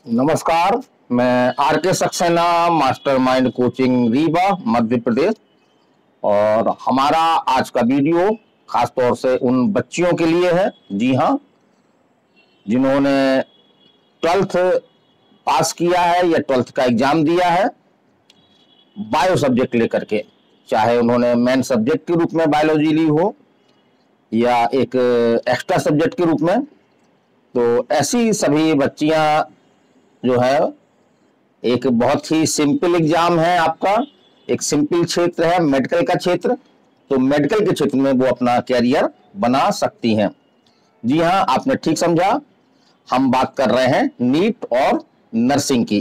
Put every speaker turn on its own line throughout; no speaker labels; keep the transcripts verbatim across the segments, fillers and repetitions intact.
नमस्कार। मैं R K Saxena, mastermind coaching Rewa Madhya Pradesh. और हमारा आज का वीडियो खास तौर से उन बच्चियों के लिए है, जी हाँ, जिन्होंने ट्वेल्थ पास किया है या ट्वेल्थ का एग्जाम दिया है बायो सब्जेक्ट लेकर के, चाहे उन्होंने मेन सब्जेक्ट के रूप में बायोलॉजी ली हो या एक एक्स्ट्रा सब्जेक्ट के रूप में। तो ऐसी सभी बच्चियां जो है, एक बहुत ही सिंपल एग्जाम है आपका, एक सिंपल क्षेत्र है मेडिकल का क्षेत्र। तो मेडिकल के क्षेत्र में वो अपना कैरियर बना सकती हैं। जी हाँ, आपने ठीक समझा, हम बात कर रहे हैं नीट और नर्सिंग की।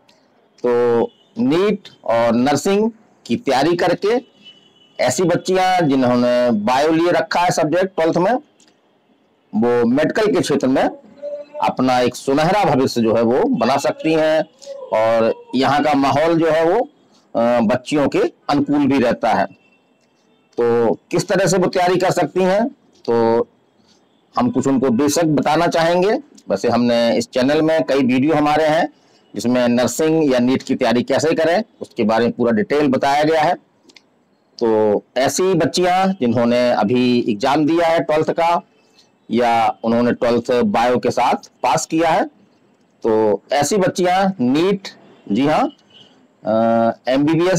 तो नीट और नर्सिंग की तैयारी करके ऐसी बच्चियां जिन्होंने बायो लिए रखा है सब्जेक्ट ट्वेल्थ में, वो मेडिकल के क्षेत्र में अपना एक सुनहरा भविष्य जो है वो बना सकती हैं। और यहाँ का माहौल जो है वो बच्चियों के अनुकूल भी रहता है। तो किस तरह से वो तैयारी कर सकती हैं, तो हम कुछ उनको बेसिक बताना चाहेंगे। वैसे हमने इस चैनल में कई वीडियो हमारे हैं जिसमें नर्सिंग या नीट की तैयारी कैसे करें उसके बारे में पूरा डिटेल बताया गया है। तो ऐसी बच्चियां जिन्होंने अभी एग्जाम दिया है ट्वेल्थ का या उन्होंने ट्वेल्थ बायो के साथ पास किया है, तो ऐसी बच्चियां नीट, जी हाँ, एमबीबीएस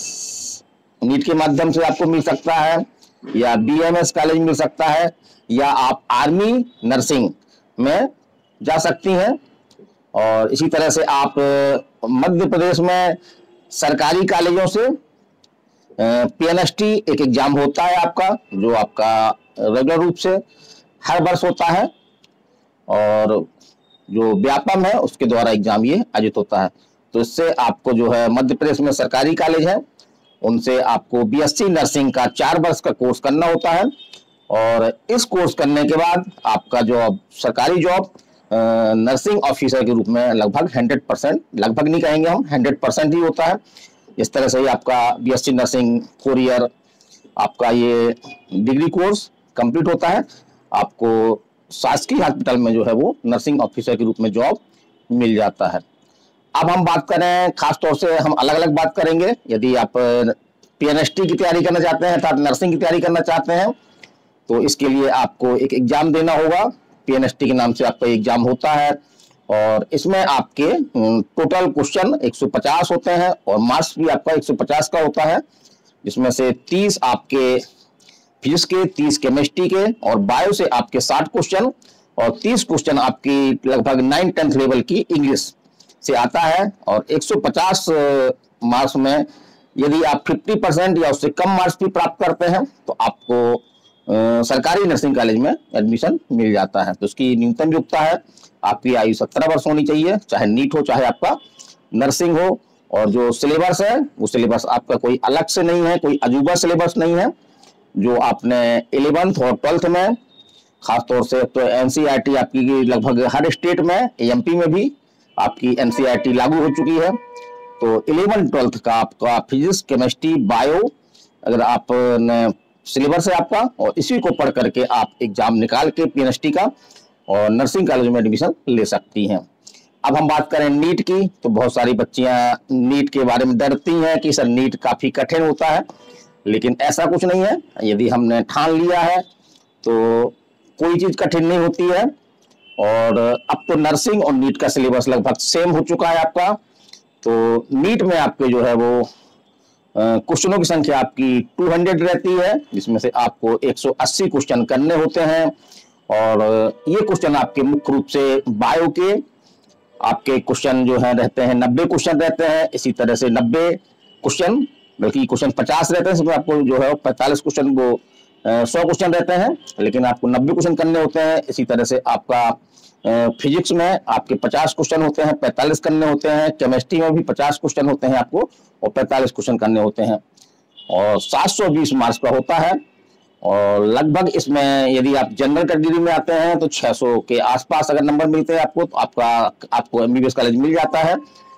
नीट के माध्यम से आपको मिल सकता है या बीएमएस कॉलेज मिल सकता है या आप आर्मी नर्सिंग में जा सकती हैं। और इसी तरह से आप मध्य प्रदेश में सरकारी कॉलेजों से पीएनएसटी एक एग्जाम होता है आपका, जो आपका रेगुलर रूप से हर वर्ष होता है और जो व्यापम है उसके द्वारा एग्जाम ये आयोजित होता है। तो इससे आपको जो है मध्य प्रदेश में सरकारी कॉलेज है उनसे आपको बीएससी नर्सिंग का चार वर्ष का कोर्स करना होता है। और इस कोर्स करने के बाद आपका जॉब, सरकारी जॉब नर्सिंग ऑफिसर के रूप में लगभग हंड्रेड परसेंट, लगभग नहीं कहेंगे हम, हंड्रेड परसेंट ही होता है। इस तरह से ही आपका बीएससी नर्सिंग फोर ईयर आपका ये डिग्री कोर्स कंप्लीट होता है। आपको शासकीय हॉस्पिटल में जो है वो नर्सिंग ऑफिसर के रूप में जॉब मिल जाता है। अब हम बात करें, खास तौर से हम अलग अलग बात करेंगे। यदि आप पीएनएसटी की तैयारी करना चाहते हैं अर्थात नर्सिंग की तैयारी करना चाहते हैं, तो इसके लिए आपको एक एग्जाम देना होगा। पीएनएसटी के नाम से आपका एग्जाम होता है और इसमें आपके टोटल क्वेश्चन एक सौ पचास होते हैं और मार्क्स भी आपका एक सौ पचास का होता है, जिसमें से तीस आपके फिजिक्स के, तीस केमिस्ट्री के और बायो से आपके साठ क्वेश्चन और तीस क्वेश्चन आपकी लगभग नाइन टेंथ लेवल की इंग्लिश से आता है। और एक सौ पचास मार्क्स में यदि आप पचास परसेंट या उससे कम मार्क्स भी प्राप्त करते हैं तो आपको आ, सरकारी नर्सिंग कॉलेज में एडमिशन मिल जाता है। तो उसकी न्यूनतम योग्यता है, आपकी आयु सत्रह वर्ष होनी चाहिए, चाहे नीट हो चाहे आपका नर्सिंग हो। और जो सिलेबस है वो सिलेबस आपका कोई अलग से नहीं है, कोई अजूबा सिलेबस नहीं है। जो आपने इलेवेंथ और ट्वेल्थ में खासतौर से तो एनसीईआरटी आपकी लगभग हर स्टेट में, एमपी में भी आपकी एनसीईआरटी लागू हो चुकी है। तो इलेवेंथ ट्वेल्थ का आपका फिजिक्स, केमिस्ट्री, बायो अगर आप सिलेबस है आपका, और इसी को पढ़ करके आप एग्जाम निकाल के पीएनएसटी का और नर्सिंग कॉलेज में एडमिशन ले सकती हैं। अब हम बात करें नीट की, तो बहुत सारी बच्चियां नीट के बारे में डरती हैं कि सर नीट काफी कठिन होता है, लेकिन ऐसा कुछ नहीं है। यदि हमने ठान लिया है तो कोई चीज कठिन नहीं होती है। और अब तो नर्सिंग और नीट का सिलेबस लगभग सेम हो चुका है आपका। तो नीट में आपके जो है वो क्वेश्चनों की संख्या आपकी दो सौ रहती है, जिसमें से आपको एक सौ अस्सी क्वेश्चन करने होते हैं। और ये क्वेश्चन आपके मुख्य रूप से बायो के आपके क्वेश्चन जो है रहते हैं, नब्बे क्वेश्चन रहते हैं। इसी तरह से नब्बे क्वेश्चन, बल्कि क्वेश्चन पचास रहते हैं, इसमें आपको जो है पैंतालीस क्वेश्चन वो सौ क्वेश्चन रहते हैं, लेकिन आपको नब्बे क्वेश्चन करने होते हैं। इसी तरह से आपका फिजिक्स में आपके पचास क्वेश्चन होते हैं, पैंतालीस करने होते हैं। केमिस्ट्री में भी पचास क्वेश्चन होते हैं आपको और पैंतालीस क्वेश्चन करने होते हैं। और सात सौ बीस मार्क्स का होता है। और लगभग इसमें यदि आप जनरल कैटेगरी में आते हैं तो छह सौ के आसपास अगर नंबर मिलते हैं आपको, तो आपका आपको एमबीबीएस कॉलेज मिल जाता है।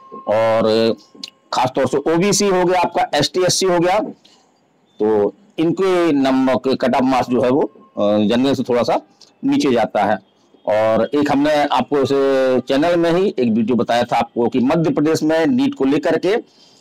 और खासतौर से ओबीसी हो गया, आपका एसटी एससी हो गया, तो इनके नंबर के कट ऑफ मार्क्स जो है वो जनरल से थोड़ा सा नीचे जाता है। और एक हमने आपको इस चैनल में ही एक वीडियो बताया था आपको कि मध्य प्रदेश में नीट को लेकर के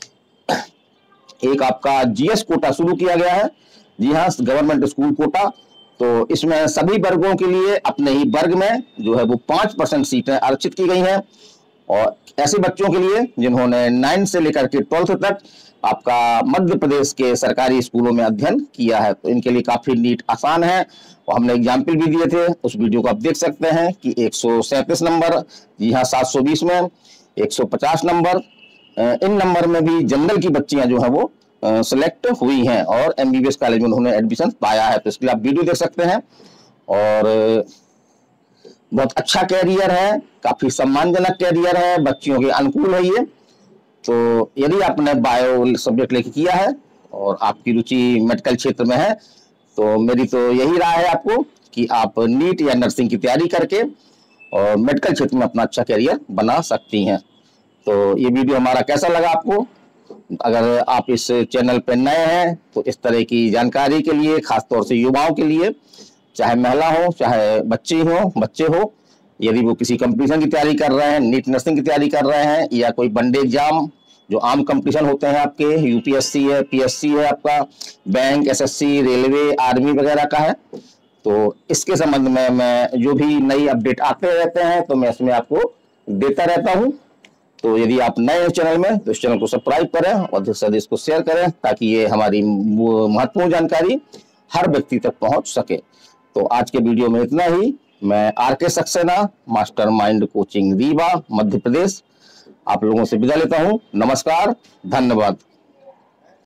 एक आपका जीएस कोटा शुरू किया गया है। जी हाँ, गवर्नमेंट स्कूल कोटा। तो इसमें सभी वर्गों के लिए अपने ही वर्ग में जो है वो पांच परसेंट सीटें आरक्षित की गई हैं, और ऐसे बच्चों के लिए जिन्होंने नाइन्थ से लेकर के ट्वेल्थ तक आपका मध्य प्रदेश के सरकारी स्कूलों में अध्ययन किया है, तो इनके लिए काफी नीट आसान है। और हमने एग्जाम्पल भी दिए थे, उस वीडियो को आप देख सकते हैं कि एक सौ सैंतीस नंबर, जी हाँ सात सौ बीस में एक सौ पचास नंबर, इन नंबर में भी जनरल की बच्चियां जो है वो सिलेक्ट हुई हैं और एमबीबीएस कॉलेज में उन्होंने एडमिशन पाया है। तो इसके लिए आप वीडियो देख सकते हैं। और बहुत अच्छा कैरियर है, काफी सम्मानजनक कैरियर है, बच्चियों के अनुकूल है ये। तो यदि आपने बायो सब्जेक्ट लेके किया है और आपकी रुचि मेडिकल क्षेत्र में है, तो मेरी तो यही राय है आपको कि आप नीट या नर्सिंग की तैयारी करके और मेडिकल क्षेत्र में अपना अच्छा कैरियर बना सकती हैं। तो ये वीडियो हमारा कैसा लगा आपको? अगर आप इस चैनल पर नए हैं तो इस तरह की जानकारी के लिए, खासतौर से युवाओं के लिए, चाहे महिला हो चाहे बच्चे हो बच्चे हो यदि वो किसी कंपटीशन की तैयारी कर रहे हैं, नीट नर्सिंग की तैयारी कर रहे हैं, या कोई वनडे एग्जाम जो आम कंपटीशन होते हैं आपके, यूपीएससी है, पीएससी है, आपका बैंक, एसएससी, रेलवे, आर्मी वगैरह का है, तो इसके संबंध में मैं जो भी नई अपडेट आते रहते हैं तो मैं इसमें आपको देता रहता हूं। तो यदि आप नए हैं चैनल में तो इस चैनल को सब्सक्राइब करें और अधिक से अधिक इसको शेयर करें, ताकि ये हमारी महत्वपूर्ण जानकारी हर व्यक्ति तक पहुंच सके। तो आज के वीडियो में इतना ही। मैं R K Saxena, mastermind coaching Rewa, Madhya Pradesh, आप लोगों से विदा लेता हूं। नमस्कार, धन्यवाद।